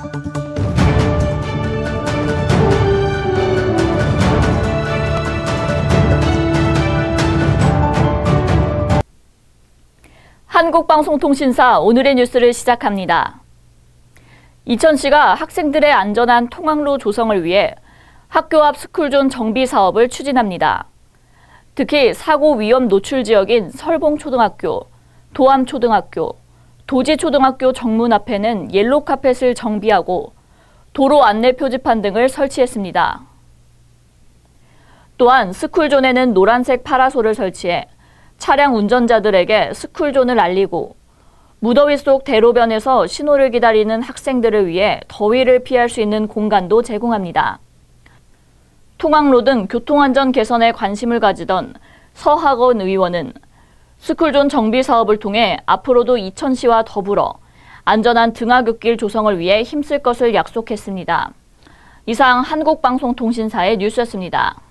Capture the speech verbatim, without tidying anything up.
한국방송통신사 오늘의 뉴스를 시작합니다. 이천시가 학생들의 안전한 통학로 조성을 위해 학교 앞 스쿨존 정비 사업을 추진합니다. 특히 사고 위험 노출 지역인 설봉초등학교, 도암초등학교, 도지초등학교 정문 앞에는 옐로 카펫을 정비하고 도로 안내 표지판 등을 설치했습니다. 또한 스쿨존에는 노란색 파라솔을 설치해 차량 운전자들에게 스쿨존을 알리고 무더위 속 대로변에서 신호를 기다리는 학생들을 위해 더위를 피할 수 있는 공간도 제공합니다. 통학로 등 교통안전 개선에 관심을 가지던 서학원 의원은 스쿨존 정비 사업을 통해 앞으로도 이천시와 더불어 안전한 등하굣길 조성을 위해 힘쓸 것을 약속했습니다. 이상 한국방송통신사의 뉴스였습니다.